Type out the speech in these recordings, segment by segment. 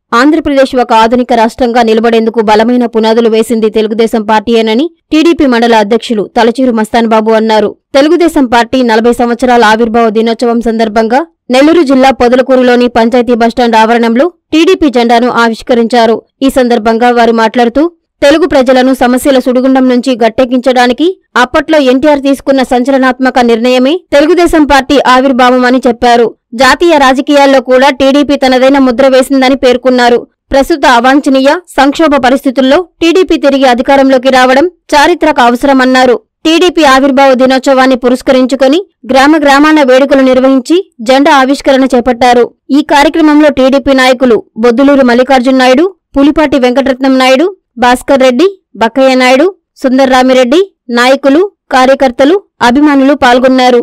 ఆంధ్రప్రదేశ్ ఒక ఆధునిక రాష్ట్రంగా నిలబడేందుకు బలమైన పునాదులు వేసింది తెలుగుదేశం పార్టీయేనని టీడీపీ మండల అధ్యక్షులు తలచూరు మస్తాన్బాబు అన్నారు. తెలుగుదేశం పార్టీ 40 సంవత్సరాల ఆవిర్భావ దినోత్సవం సందర్భంగా నెల్లూరు జిల్లా పొదలకూరులోని పంచాయతీ బస్టాండ్ ఆవరణంలో టీడీపీ జెండాను ఆవిష్కరించారు. ఈ సందర్భంగా వారు మాట్లాడుతూ తెలుగు ప్రజలను సమస్యల సుడిగుండం నుంచి గట్టెక్కించడానికి అప్పట్లో ఎన్టీఆర్ తీసుకున్న సంచలనాత్మక నిర్ణయమే తెలుగుదేశం పార్టీ ఆవిర్భావమని చెప్పారు. జాతీయ రాజకీయాల్లో కూడా టీడీపీ తనదైన ముద్ర వేసిందని పేర్కొన్నారు. ప్రస్తుత అవాంఛనీయ సంక్షోభ పరిస్థితుల్లో టీడీపీ తిరిగి అధికారంలోకి రావడం చారిత్రక అవసరమన్నారు. టీడీపీ ఆవిర్భావ దినోత్సవాన్ని పురస్కరించుకుని గ్రామాన వేడుకలు నిర్వహించి జెండా ఆవిష్కరణ చేపట్టారు. ఈ కార్యక్రమంలో టీడీపీ నాయకులు బొద్దులూరు మల్లికార్జున నాయుడు, పులిపాటి వెంకటరత్నం నాయుడు, భాస్కర్ రెడ్డి, బక్కయ్య నాయుడు, సుందర్రామిరెడ్డి, నాయకులు, కార్యకర్తలు, అభిమానులు పాల్గొన్నారు.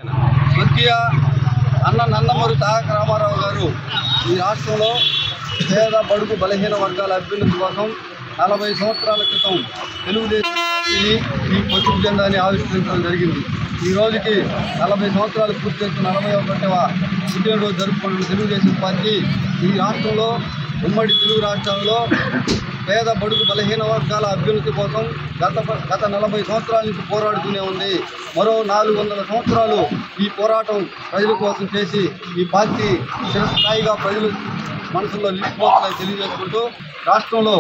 నందమూరి తారక రామారావు గారు ఈ రాష్ట్రంలో పేద బడుగు బలహీన వర్గాల అభ్యున్నతి కోసం 40 సంవత్సరాల క్రితం తెలుగుదేశం పార్టీని ఈ పసుపు జెండాని ఆవిష్కరించడం జరిగింది. ఈ రోజుకి 40 సంవత్సరాలు పూర్తి చేస్తున్న 41వ పుట్టినరోజు జరుపుకుంటున్న తెలుగుదేశం పార్టీ ఈ రాష్ట్రంలో ఉమ్మడి తెలుగు రాష్ట్రాల్లో పేద బడుగు బలహీన వర్గాల అభ్యున్నతి కోసం గత 40 సంవత్సరాల నుంచి పోరాడుతూనే ఉంది. మరో 400 సంవత్సరాలు ఈ పోరాటం ప్రజల కోసం చేసి ఈ పార్టీ చిరస్థాయిగా ప్రజలు మనసులో నిలిచిపోతుందని తెలియజేసుకుంటూ రాష్ట్రంలో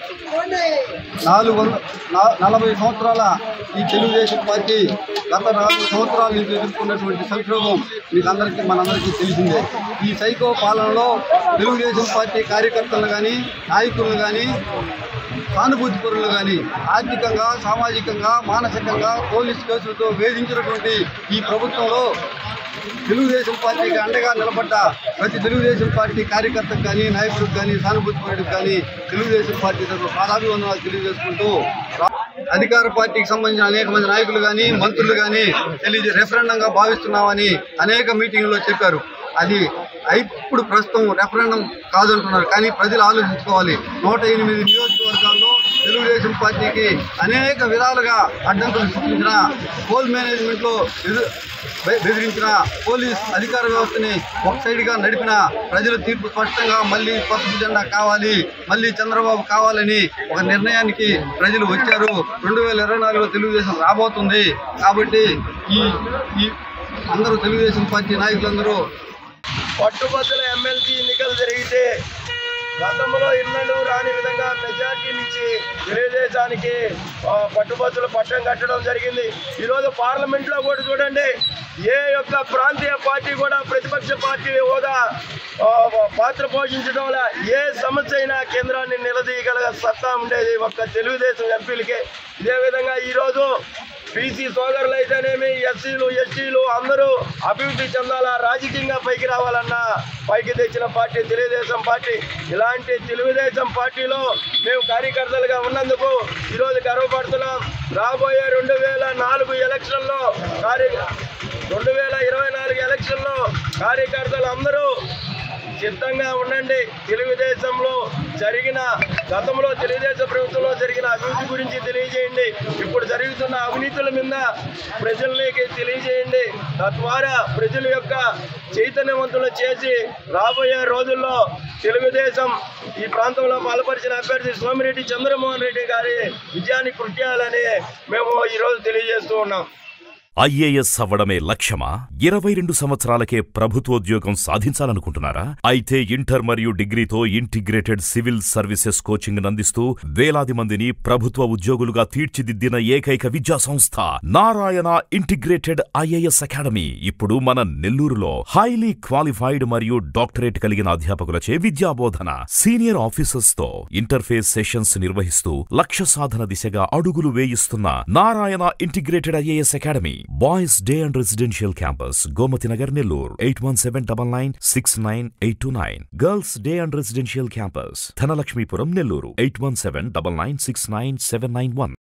40 సంవత్సరాల ఈ తెలుగుదేశం పార్టీ గత 4 సంవత్సరాల నుంచి ఎదుర్కొన్నటువంటి సంక్షోభం మనందరికీ తెలిసిందే. ఈ సైకో పాలనలో తెలుగుదేశం పార్టీ కార్యకర్తలను కానీ నాయకులను కానీ సానుభూతి పరులు కానీ ఆర్థికంగా, సామాజికంగా, మానసికంగా పోలీసు కేసులతో వేధించినటువంటి ఈ ప్రభుత్వంలో తెలుగుదేశం పార్టీకి అండగా నిలబడ్డ ప్రతి తెలుగుదేశం పార్టీ కార్యకర్తకు కానీ, నాయకులకు కానీ, సానుభూతి పరుడికి కానీ తెలుగుదేశం పార్టీ తరఫున పాదాభివందనాలు తెలియజేసుకుంటూ అధికార పార్టీకి సంబంధించిన అనేక మంది నాయకులు కానీ, మంత్రులు కానీ రెఫరెండంగా భావిస్తున్నామని అనేక మీటింగుల్లో చెప్పారు. అది ఇప్పుడు ప్రస్తుతం రెఫరెండం కాదంటున్నారు. కానీ ప్రజలు ఆలోచించుకోవాలి. 108 నియోజకవర్గాల్లో తెలుగుదేశం పార్టీకి అనేక విధాలుగా అడ్డంకులు సృష్టించిన, పోల్ మేనేజ్మెంట్లో బెదిరించిన, పోలీస్ అధికార వ్యవస్థని ఒక సైడ్గా నడిపిన ప్రజల తీర్పు స్పష్టంగా మళ్ళీ పసుపు జెండా కావాలి, మళ్ళీ చంద్రబాబు కావాలని ఒక నిర్ణయానికి ప్రజలు వచ్చారు. 2024లో తెలుగుదేశం రాబోతుంది. కాబట్టి ఈ అందరూ తెలుగుదేశం పార్టీ నాయకులందరూ పట్టుబద్దుల ఎమ్మెల్సీ ఎన్నికలు జరిగితే గతంలో ఎన్నడూ రాని విధంగా మెజార్టీనిచ్చి తెలుగుదేశానికి పట్టుబద్దులు పట్టం కట్టడం జరిగింది. ఈరోజు పార్లమెంట్లో కూడా చూడండి, ఏ యొక్క ప్రాంతీయ పార్టీ కూడా ప్రతిపక్ష పార్టీ హోదా పాత్ర పోషించడం వల్ల ఏ సమస్య అయినా కేంద్రాన్ని నిలదీయగల సత్తా ఉండేది ఒక్క తెలుగుదేశం ఎంపీలకే. ఇదే విధంగా ఈరోజు బీసీ సోదరులు అయితేనేమి, ఎస్సీలు, ఎస్టీలు అందరూ అభివృద్ధి చెందాలా, రాజకీయంగా పైకి రావాలన్నా పైకి తెచ్చిన పార్టీ తెలుగుదేశం పార్టీ. ఇలాంటి తెలుగుదేశం పార్టీలో మేము కార్యకర్తలుగా ఉన్నందుకు ఈరోజు గర్వపడుతున్నాం. రాబోయే 2024 ఎలక్షన్లో 2024 ఎలక్షన్లో కార్యకర్తలు అందరూ సిద్ధంగా ఉండండి. తెలుగుదేశంలో గతంలో తెలుగుదేశం ప్రభుత్వంలో జరిగిన అభివృద్ధి గురించి తెలియజేయండి. ఇప్పుడు జరుగుతున్న అవినీతుల మీద ప్రజలకి తెలియజేయండి. తద్వారా ప్రజల యొక్క చైతన్యవంతులు చేసి రాబోయే రోజుల్లో తెలుగుదేశం ఈ ప్రాంతంలో బలపరిచిన అభ్యర్థి సోమిరెడ్డి చంద్రమోహన్ రెడ్డి గారి విజయాన్ని కృషి చేయాలని మేము ఈరోజు తెలియజేస్తూ ఉన్నాం. ఐఏఎస్ అవ్వడమే లక్ష్యమా? 22 సంవత్సరాలకే ప్రభుత్వోద్యోగం సాధించాలనుకుంటున్నారా? అయితే ఇంటర్ మరియు డిగ్రీతో ఇంటిగ్రేటెడ్ సివిల్ సర్వీసెస్ కోచింగ్ అందిస్తూ వేలాది మందిని ప్రభుత్వ ఉద్యోగులుగా తీర్చిదిద్దిన ఏకైక విద్యా సంస్థ నారాయణ ఇంటిగ్రేటెడ్ ఐఏఎస్ అకాడమీ ఇప్పుడు మన నెల్లూరులో హైలీ క్వాలిఫైడ్ మరియు డాక్టరేట్ కలిగిన అధ్యాపకులచే విద్యాబోధన, సీనియర్ ఆఫీసర్స్ తో ఇంటర్ఫేస్ సెషన్స్ నిర్వహిస్తూ లక్ష్య సాధన దిశగా అడుగులు వేయిస్తున్న Narayana integrated IAS academy. Boys Day and Residential Campus, Gomati Nagar, Nellore, 8179969829. Girls Day and Residential Campus, Thanalakshmipuram, Nellore, 8179969791.